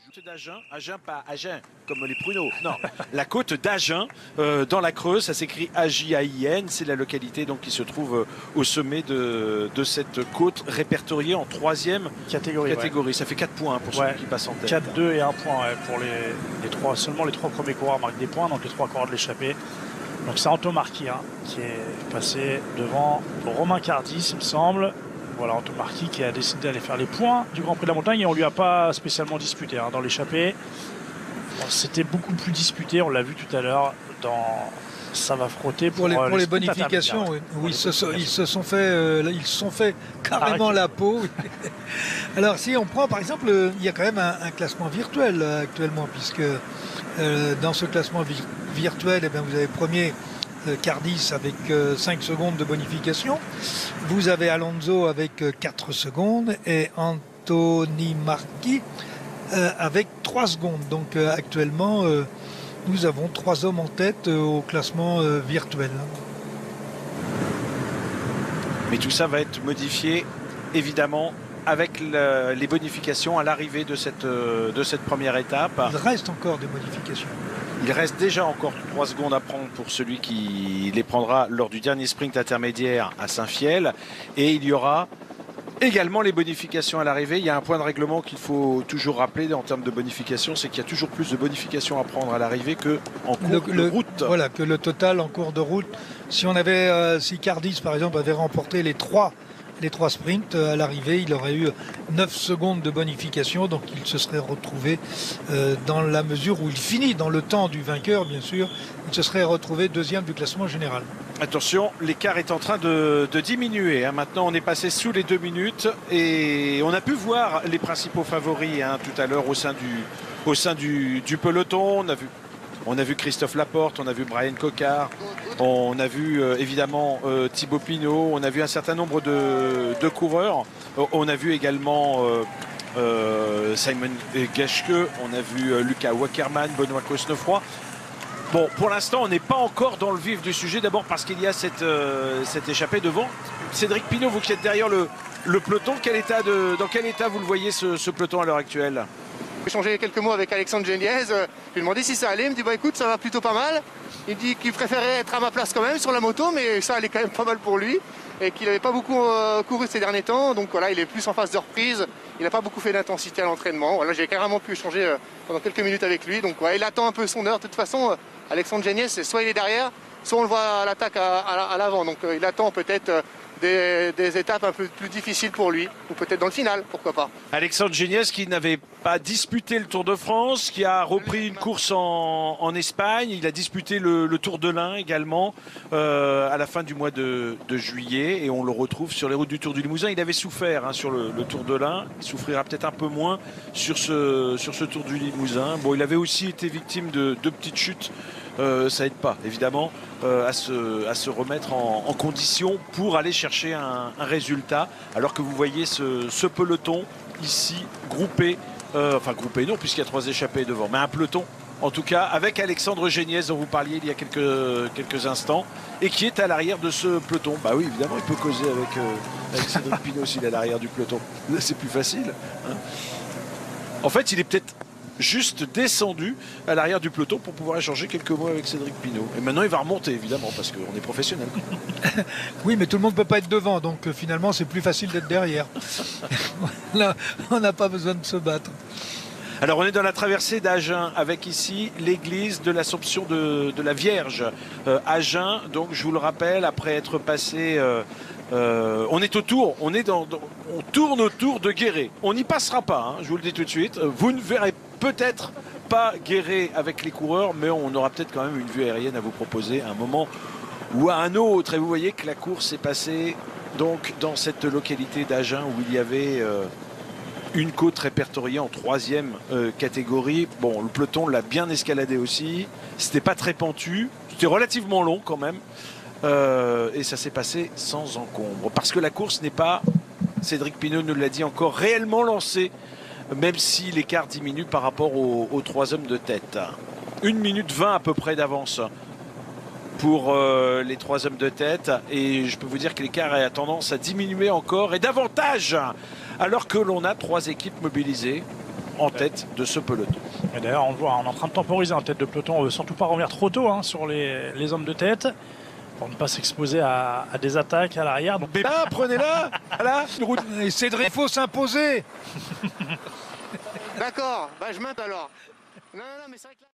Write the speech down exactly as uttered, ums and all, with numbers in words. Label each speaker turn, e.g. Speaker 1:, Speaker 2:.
Speaker 1: d'Agen, Agen pas Agen comme les pruneaux, non, la côte d'Agen euh, dans la Creuse, ça s'écrit A J A I N, c'est la localité donc qui se trouve euh, au sommet de, de cette côte répertoriée en troisième
Speaker 2: catégorie.
Speaker 1: catégorie.
Speaker 2: Ouais.
Speaker 1: Ça fait quatre points pour
Speaker 2: ouais.
Speaker 1: ceux qui passent en tête.
Speaker 2: quatre deux et un point ouais, pour les, les trois, seulement les trois premiers coureurs marquent des points, donc les trois coureurs de l'échappée. Donc c'est Anto Marchi hein, qui est passé devant Romain Cardis, il me semble. Voilà, Anto Marchi qui a décidé d'aller faire les points du Grand Prix de la Montagne et on ne lui a pas spécialement disputé hein, dans l'échappée. Bon, c'était beaucoup plus disputé, on l'a vu tout à l'heure dans ça va frotter pour,
Speaker 3: pour les, pour
Speaker 2: les,
Speaker 3: les bonifications. Oui, oui ils, se sont, ils se sont fait, euh, ils se sont fait carrément Arrêtez. la peau. Alors si on prend par exemple, il y a quand même un, un classement virtuel euh, actuellement puisque euh, dans ce classement vi virtuel, eh bien, vous avez premier Cardis avec euh, cinq secondes de bonification. Vous avez Alonso avec euh, quatre secondes et Anthony Marchi euh, avec trois secondes. Donc euh, actuellement, euh, nous avons trois hommes en tête euh, au classement euh, virtuel.
Speaker 1: Mais tout ça va être modifié évidemment avec le, les bonifications à l'arrivée de cette, euh, de cette première étape.
Speaker 3: Il reste encore des modifications.
Speaker 1: Il reste déjà encore trois secondes à prendre pour celui qui les prendra lors du dernier sprint intermédiaire à Saint-Fiel. Et il y aura également les bonifications à l'arrivée. Il y a un point de règlement qu'il faut toujours rappeler en termes de bonification, c'est qu'il y a toujours plus de bonifications à prendre à l'arrivée qu'en cours
Speaker 3: le,
Speaker 1: de
Speaker 3: le,
Speaker 1: route.
Speaker 3: Voilà, que le total en cours de route. Si on avait, euh, si Cardis par exemple avait remporté les trois les trois sprints, à l'arrivée, il aurait eu neuf secondes de bonification, donc il se serait retrouvé euh, dans la mesure où il finit dans le temps du vainqueur, bien sûr, il se serait retrouvé deuxième du classement général.
Speaker 1: Attention, l'écart est en train de, de diminuer. Hein. Maintenant, on est passé sous les deux minutes et on a pu voir les principaux favoris hein, tout à l'heure au sein du, au sein du, du peloton. On a vu On a vu Christophe Laporte, on a vu Brian Cocard, on a vu euh, évidemment euh, Thibaut Pinot, on a vu un certain nombre de, de coureurs. On a vu également euh, euh, Simon Geschke, on a vu euh, Lucas Wackerman, Benoît Cosnefroy. Bon, pour l'instant, on n'est pas encore dans le vif du sujet, d'abord parce qu'il y a cette, euh, cette échappée devant. Cédric Pinot, vous qui êtes derrière le, le peloton, quel état de, dans quel état vous le voyez ce, ce peloton à l'heure actuelle ?
Speaker 4: J'ai échangé quelques mots avec Alexandre Geniez, je lui ai demandé si ça allait, il me dit bah écoute ça va plutôt pas mal. Il me dit qu'il préférait être à ma place quand même sur la moto mais ça allait quand même pas mal pour lui et qu'il n'avait pas beaucoup euh, couru ces derniers temps donc voilà il est plus en phase de reprise, il n'a pas beaucoup fait d'intensité à l'entraînement. Voilà, j'ai carrément pu échanger euh, pendant quelques minutes avec lui donc ouais, il attend un peu son heure. De toute façon euh, Alexandre Geniez soit il est derrière soit on le voit à l'attaque à, à, à l'avant donc euh, il attend peut-être euh, Des, des étapes un peu plus difficiles pour lui, ou peut-être dans le final, pourquoi pas.
Speaker 1: Alexandre Geniez qui n'avait pas disputé le Tour de France, qui a repris une course en, en Espagne, il a disputé le, le Tour de l'Ain également euh, à la fin du mois de, de juillet et on le retrouve sur les routes du Tour du Limousin. Il avait souffert hein, sur le, le Tour de l'Ain, il souffrira peut-être un peu moins sur ce, sur ce Tour du Limousin. Bon, il avait aussi été victime de deux petites chutes. Euh, ça aide pas évidemment euh, à, se, à se remettre en, en condition pour aller chercher un, un résultat alors que vous voyez ce, ce peloton ici groupé euh, enfin groupé non puisqu'il y a trois échappés devant mais un peloton en tout cas avec Alexandre Geniez dont vous parliez il y a quelques, quelques instants et qui est à l'arrière de ce peloton. Bah oui évidemment il peut causer avec, euh, avec Cédric Pinot s'il est à l'arrière du peloton, c'est plus facile hein. En fait il est peut-être juste descendu à l'arrière du peloton pour pouvoir échanger quelques mots avec Cédric Pinot. Et maintenant, il va remonter, évidemment, parce qu'on est professionnel.
Speaker 3: Oui, mais tout le monde ne peut pas être devant, donc euh, finalement, c'est plus facile d'être derrière. Là, on n'a pas besoin de se battre.
Speaker 1: Alors, on est dans la traversée d'Agen, avec ici l'église de l'Assomption de, de la Vierge. Euh, Agen, donc, je vous le rappelle, après être passé... Euh, Euh, on est autour, on est dans, dans, on tourne autour de Guéret. On n'y passera pas, hein, je vous le dis tout de suite. Vous ne verrez peut-être pas Guéret avec les coureurs, mais on aura peut-être quand même une vue aérienne à vous proposer à un moment ou à un autre. Et vous voyez que la course est passée donc dans cette localité d'Agen où il y avait euh, une côte répertoriée en troisième euh, catégorie. Bon, le peloton l'a bien escaladé aussi. C'était pas très pentu, c'était relativement long quand même. Euh, et ça s'est passé sans encombre parce que la course n'est pas, Cédric Pinot nous l'a dit encore, réellement lancée même si l'écart diminue par rapport aux, aux trois hommes de tête. une minute vingt à peu près d'avance pour euh, les trois hommes de tête et je peux vous dire que l'écart a tendance à diminuer encore et davantage alors que l'on a trois équipes mobilisées en tête de ce peloton.
Speaker 2: Et d'ailleurs, on le voit, on est en train de temporiser en tête de peloton. On ne veut surtout pas revenir trop tôt hein, sur les, les hommes de tête pour ne pas s'exposer à, à des attaques à l'arrière. Donc...
Speaker 1: Là, prenez-la. Voilà, une route.
Speaker 3: Et Cédric, il faut s'imposer.
Speaker 4: D'accord, bah, je monte alors. Non, non, non, mais c'est vrai que là...